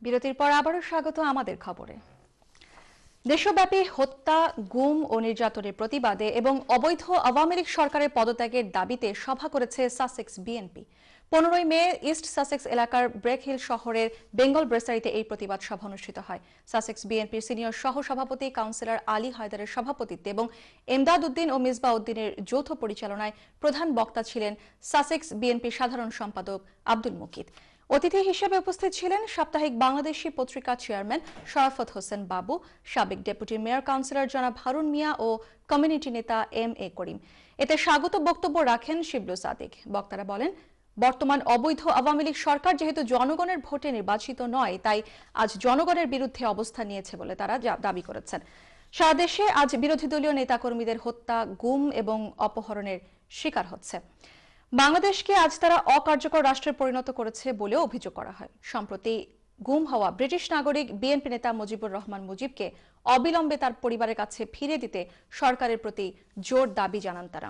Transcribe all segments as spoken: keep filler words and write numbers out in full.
বিরতির পর আবারও স্বাগত আমাদের খবরে। দেশব্যাপী হত্যা, গুম ও নির্যাতনের প্রতিবাদে এবং অবৈধ আওয়ামী লীগ সরকারের পদত্যাগের দাবিতে সভা করেছে সাসেক্স বিএনপি। পনেরোই মে ইস্ট সাসেক্স এলাকার ব্রেকহিল শহরের বেঙ্গল ব্রেসারিতে এই প্রতিবাদ সভা অনুষ্ঠিত হয়। সাসেক্স বিএনপির সিনিয়র সহ সভাপতি কাউন্সিলর আলী হায়দারের সভাপতিত্বে এবং এমদাদ উদ্দিন ও মিসবাহ উদ্দিনের যৌথ পরিচালনায় প্রধান বক্তা ছিলেন সাসেক্স বিএনপির সাধারণ সম্পাদক আব্দুল মুকিত। অতিথি হিসেবে উপস্থিত ছিলেন সাপ্তাহিক বাংলাদেশী পত্রিকা চেয়ারম্যান শরাফত হোসেন বাবু, সাবেক ডেপুটি মেয়র কাউন্সিলর জনাব হারুন মিয়া ও কমিউনিটি নেতা এম এ করিম। এতে স্বাগত বক্তব্য রাখেন শিবলু সাদিক। বক্তারা বলেন, বর্তমান অবৈধ আওয়ামী লীগ সরকার যেহেতু জনগণের ভোটে নির্বাচিত নয়, তাই আজ জনগণের বিরুদ্ধে অবস্থান নিয়েছে বলে তারা দাবি করেছেন। সারা দেশে আজ বিরোধী দলীয় নেতাকর্মীদের হত্যা, গুম এবং অপহরণের শিকার হচ্ছে। বাংলাদেশকে আজ তারা অকার্যকর রাষ্ট্রে পরিণত করেছে বলেও অভিযোগ করা হয়। সম্প্রতি গুম হওয়া ব্রিটিশ নাগরিক বিএনপি নেতা মুজিবুর রহমান মুজিবকে অবিলম্বে তার পরিবারের কাছে ফিরে দিতে সরকারের প্রতি জোর দাবি জানান তারা।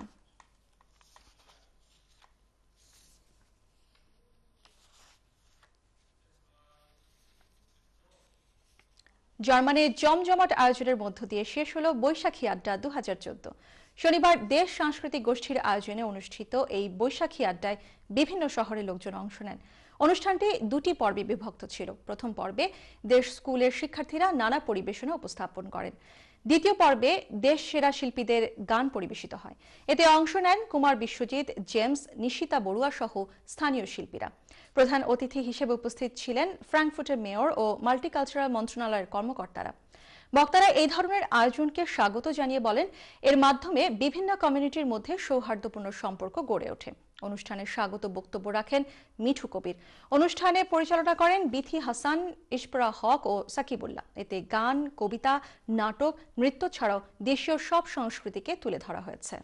জার্মানির জমজমাট আয়োজনের মধ্য দিয়ে শেষ হল বৈশাখী আড্ডা দু হাজার চোদ্দ। শনিবার দেশ সাংস্কৃতিক গোষ্ঠীর আয়োজনে অনুষ্ঠিত এই বৈশাখী আড্ডায় বিভিন্ন শহরের লোকজন অংশ নেন। অনুষ্ঠানটি দুটি পর্বে বিভক্ত ছিল। প্রথম পর্বে দেশ স্কুলের শিক্ষার্থীরা নানা পরিবেশনা উপস্থাপন করেন। দ্বিতীয় পর্বে দেশ সেরা শিল্পীদের গান পরিবেশিত হয়। এতে অংশ নেন কুমার বিশ্বজিৎ, জেমস, নিশিতা বড়ুয়া সহ স্থানীয় শিল্পীরা। প্রধান অতিথি হিসেবে উপস্থিত ছিলেন ফ্র্যাঙ্কফুর্টের মেয়র ও মাল্টিকালচারাল মন্ত্রণালয়ের কর্মকর্তারা। বক্তারা এই ধরনের আয়োজনকে স্বাগত জানিয়ে বলেন, এর মাধ্যমে বিভিন্ন কমিউনিটির মধ্যে সৌহার্দ্যপূর্ণ সম্পর্ক গড়ে ওঠে। অনুষ্ঠানে স্বাগত বক্তব্য রাখেন মিঠু কবির। অনুষ্ঠানে পরিচালনা করেন বিথি হাসান, ইশপরা হক ও সাকিবুল্লাহ। এতে গান, কবিতা, নাটক, নৃত্য ছাড়াও দেশীয় সব সংস্কৃতিকে তুলে ধরা হয়েছে।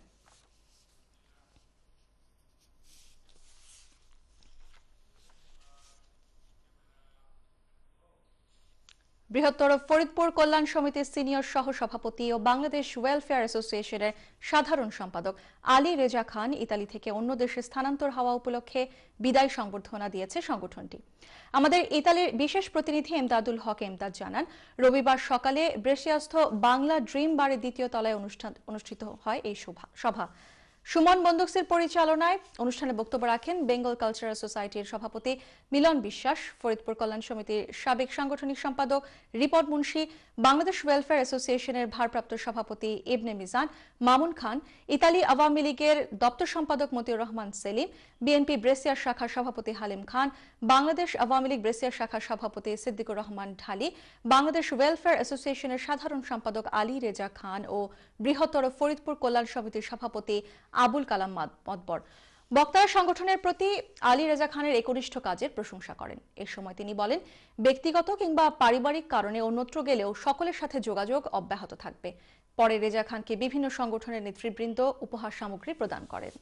বৃহত্তর ফরিদপুর কল্যাণ সমিতির সিনিয়র সহ সভাপতি ও বাংলাদেশ ওয়েলফেয়ার অ্যাসোসিয়েশনের সাধারণ সম্পাদক আলী রেজা খান ইতালি থেকে অন্য দেশে স্থানান্তর হওয়া উপলক্ষে বিদায় সংবর্ধনা দিয়েছে সংগঠনটি। আমাদের ইতালির বিশেষ প্রতিনিধি এমদাদুল হক এমদাদ জানান, রবিবার সকালে ব্রেসিয়াস্থ বাংলা ড্রিম বারের দ্বিতীয় তলায় অনুষ্ঠান অনুষ্ঠিত হয় এই সভা। সুমন বন্দুকসির পরিচালনায় অনুষ্ঠানে বক্তব্য রাখেন বেঙ্গল কালচারাল সোসাইটির সভাপতি মিলন বিশ্বাস, ফরিদপুর কল্যাণ সমিতির সাবেক সাংগঠনিক সম্পাদক রিপন মুন্সি, বাংলাদেশ ওয়েলফেয়ার অ্যাসোসিয়েশনের ভারপ্রাপ্ত সভাপতি ইবনে মিজান, মামুন খান, ইতালি আওয়ামী লীগের দপ্তর সম্পাদক মতিউর রহমান সেলিম, বিএনপি ব্রেসিয়ার শাখার সভাপতি হালিম খান, বাংলাদেশ আওয়ামী লীগ ব্রেসিয়ার শাখার সভাপতি সিদ্দিকুর রহমান ঢালি, বাংলাদেশ ওয়েলফেয়ার অ্যাসোসিয়েশনের সাধারণ সম্পাদক আলী রেজা খান ও বৃহত্তর ফরিদপুর কল্যাণ সমিতির সভাপতি আবুল কালাম মতবর। বক্তারা সংগঠনের প্রতি আলী রেজা খানের একনিষ্ঠ কাজের প্রশংসা করেন। এ সময় তিনি বলেন, ব্যক্তিগত কিংবা পারিবারিক কারণে অন্যত্র গেলেও সকলের সাথে যোগাযোগ অব্যাহত থাকবে। পরে রেজা খানকে বিভিন্ন সংগঠনের নেতৃবৃন্দ উপহার সামগ্রী প্রদান করেন।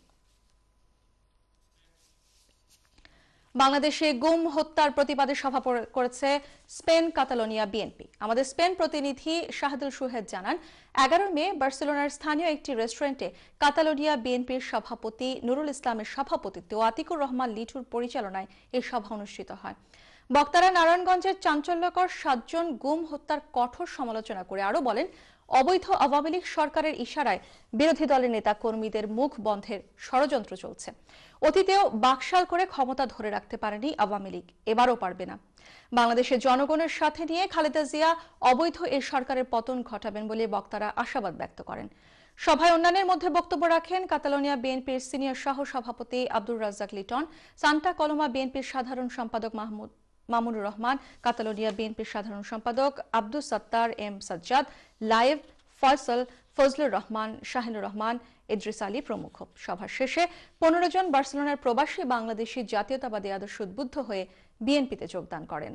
বাংলাদেশে গুম হত্যার প্রতিবাদে সভা করেছে স্পেন কাতালোনিয়া বিএনপি। আমাদের স্পেন প্রতিনিধি শাহাদুল সুহেদ জানান, এগারো মে বার্সেলোনার স্থানীয় একটি রেস্টুরেন্টে কাতালোনিয়া বিএনপির সভাপতি নুরুল ইসলামের সভাপতিত্বে ও আতিকুর রহমান লিটুর পরিচালনায় এই সভা অনুষ্ঠিত হয়। বক্তারা নারায়ণগঞ্জের চাঞ্চল্যকর সাতজন গুম হত্যার কঠোর সমালোচনা করে আরও বলেন, অবৈধ আওয়ামী লীগ সরকারের ইশারায় বিরোধী দলের নেতা কর্মীদের মুখ বন্ধের ষড়যন্ত্র চলছে। অতীতেও বাকশাল করে ক্ষমতা ধরে রাখতে পারেনি আওয়ামী লীগ, এবারও পারবে না। বাংলাদেশের জনগণের সাথে নিয়ে খালেদা জিয়া অবৈধ এই সরকারের পতন ঘটাবেন বলে বক্তারা আশাবাদ ব্যক্ত করেন। সভায় অন্যান্যের মধ্যে বক্তব্য রাখেন কাতালোনিয়া বিএনপির সিনিয়র সহ সভাপতি আব্দুর রাজ্জাক লিটন, সান্টা কলমা বিএনপির সাধারণ সম্পাদক মাহমুদ মামুনুর রহমান, কাতালোনিয়া বিএনপির সাধারণ সম্পাদক আব্দুস সাত্তার এম সাজ্জাদ, লাইভ, ফয়সল, ফজলুর রহমান, শাহিনুর রহমান, ইদ্রিস আলী প্রমুখ। সভার শেষে পনেরো জন বার্সেলোনার প্রবাসী বাংলাদেশি জাতীয়তাবাদী আদর্শ উদ্বুদ্ধ হয়ে বিএনপিতে যোগদান করেন।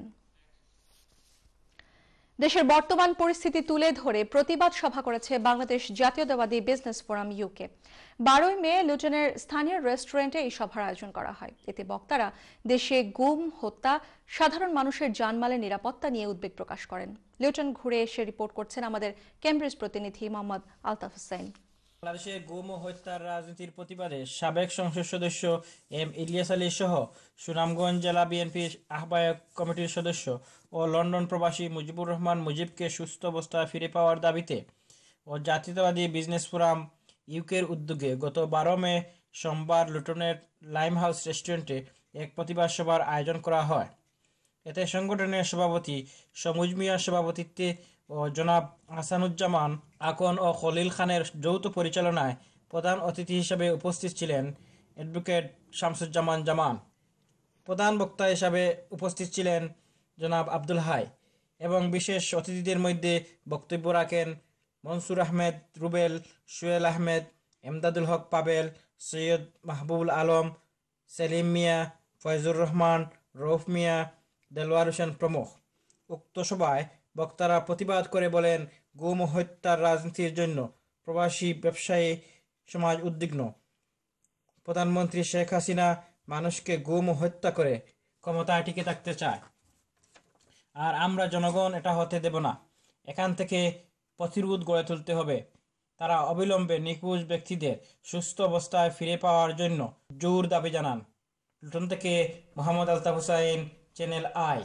দেশের বর্তমান পরিস্থিতি তুলে ধরে প্রতিবাদ সভা করেছে বাংলাদেশ জাতীয়তাবাদী বিজনেস ফোরাম ইউকে। বারোই মে লুটনের স্থানীয় রেস্টুরেন্টে এই সভার আয়োজন করা হয়। এতে বক্তারা দেশে গুম, হত্যা, সাধারণ মানুষের জানমালের নিরাপত্তা নিয়ে উদ্বেগ প্রকাশ করেন। লুটন ঘুরে এসে রিপোর্ট করছেন আমাদের কেমব্রিজ প্রতিনিধি মোহাম্মদ আলতাফ হোসেন। বাংলাদেশে গুম ও হত্যার রাজনীতির প্রতিবাদে সাবেক সংসদ সদস্য এম ইলিয়াস আলী সহ সুনামগঞ্জ জেলা বিএনপির আহ্বায়ক কমিটির সদস্য ও লন্ডন প্রবাসী মুজিবুর রহমান মুজিবকে সুস্থ অবস্থায় ফিরে পাওয়ার দাবিতে ও জাতীয়তাবাদী বিজনেস ফোরাম ইউকের উদ্যোগে গত বারো মে সোমবার লুটনের লাইম হাউস রেস্টুরেন্টে এক প্রতিবাদ সভার আয়োজন করা হয়। এতে সংগঠনের সভাপতি সমুজ মিয়ার সভাপতিত্বে ও জনাব হাসানুজ্জামান আকন ও খলিল খানের যৌথ পরিচালনায় প্রধান অতিথি হিসেবে উপস্থিত ছিলেন অ্যাডভোকেট শামসুজ্জামান জামান। প্রধান বক্তা হিসাবে উপস্থিত ছিলেন জনাব আব্দুল হাই এবং বিশেষ অতিথিদের মধ্যে বক্তব্য রাখেন মনসুর আহমেদ রুবেল, সুয়েল আহমেদ, এমদাদুল হক পাবেল, সৈয়দ মাহবুবুল আলম, সেলিম মিয়া, ফয়জুর রহমান, রৌফ মিয়া, দেলোয়ার হোসেন প্রমুখ। উক্ত সভায় বক্তারা প্রতিবাদ করে বলেন, গুম ও হত্যার রাজনীতির জন্য প্রবাসী ব্যবসায়ী সমাজ উদ্বিগ্ন। প্রধানমন্ত্রী শেখ হাসিনা মানুষকে গুম ও হত্যা করে ক্ষমতায় টিকে থাকতে চায়, আর আমরা জনগণ এটা হতে দেব না। এখান থেকে প্রতিরোধ গড়ে তুলতে হবে। তারা অবিলম্বে নিখোঁজ ব্যক্তিদের সুস্থ অবস্থায় ফিরে পাওয়ার জন্য জোর দাবি জানান। লুটন থেকে মোহাম্মদ আলতাফ হুসাইন, চ্যানেল আই।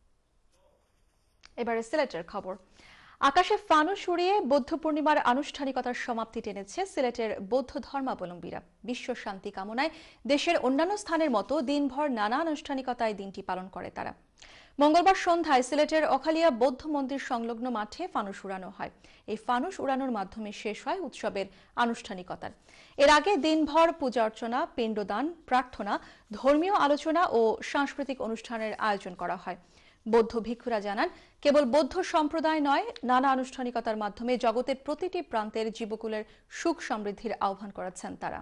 এবারে সিলেটের খবর। আকাশে ফানুস উড়িয়ে বৌদ্ধ পূর্ণিমার আনুষ্ঠানিকতার সমাপ্তি টেনেছে সিলেটের বৌদ্ধ ধর্মাবলম্বীরা। বিশ্ব শান্তি কামনায় দেশের অন্যান্য স্থানের মতো দিনভর নানা আনুষ্ঠানিকতায় দিনটি পালন করে তারা। মঙ্গলবার সন্ধ্যায় সিলেটের অখালিয়া বৌদ্ধ মন্দির সংলগ্ন মাঠে ফানুস উড়ানো হয়। এই ফানুস উড়ানোর মাধ্যমে শেষ হয় উৎসবের আনুষ্ঠানিকতার। এর আগে দিনভর পূজা অর্চনা, পিণ্ডদান, প্রার্থনা, ধর্মীয় আলোচনা ও সাংস্কৃতিক অনুষ্ঠানের আয়োজন করা হয়। বৌদ্ধ ভিক্ষুরা জানান, কেবল বৌদ্ধ সম্প্রদায় নয়, নানা আনুষ্ঠানিকতার মাধ্যমে জগতের প্রতিটি প্রান্তের জীবকুলের সুখ সমৃদ্ধির আহ্বান করেছেন তারা।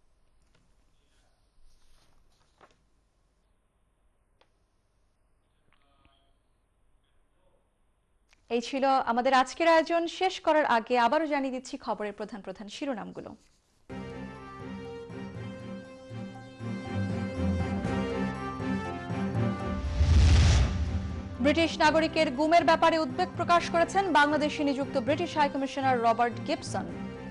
এই ছিল আমাদের আজকের আয়োজন। শেষ করার আগে আবারও জানিয়ে দিচ্ছি খবরের প্রধান প্রধান শিরোনামগুলো। ব্রিটিশ নাগরিকের গুমের ব্যাপারে উদ্বেগ প্রকাশ করেছেন বাংলাদেশে নিযুক্ত ব্রিটিশ হাইকমিশনার রবার্ট গিবসন।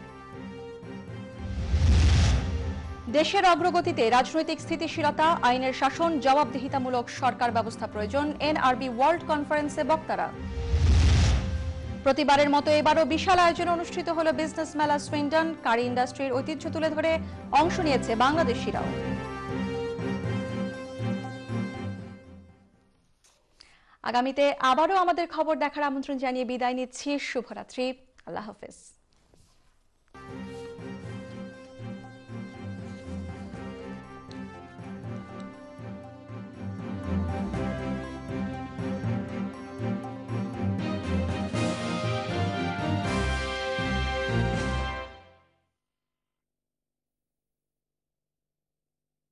দেশের অগ্রগতিতে রাজনৈতিক স্থিতিশীলতা, আইনের শাসন, জবাবদিহিতামূলক সরকার ব্যবস্থা প্রয়োজন, এনআরবি ওয়ার্ল্ড কনফারেন্সে বক্তারা। প্রতিবারের মতো এবারও বিশাল আয়োজনে অনুষ্ঠিত হল বিজনেস মেলা সুইন্ডন। কারি ইন্ডাস্ট্রির ঐতিহ্য তুলে ধরে অংশ নিয়েছে বাংলাদেশিরাও। আগামীতে আবারও আমাদের খবর দেখার আমন্ত্রণ জানিয়ে বিদায় নিচ্ছি। শুভরাত্রি, আল্লাহ হাফেজ।